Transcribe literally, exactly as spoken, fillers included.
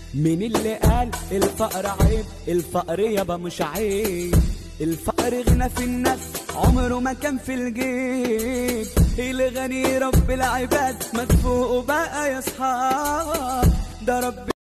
مين اللي قال الفقر عيب؟ الفقر يابا مش عيب، الفقر غنى في النفس عمره ما كان في الجيب. الغني رب العباد مدفوق بقى يا اصحاب، ده رب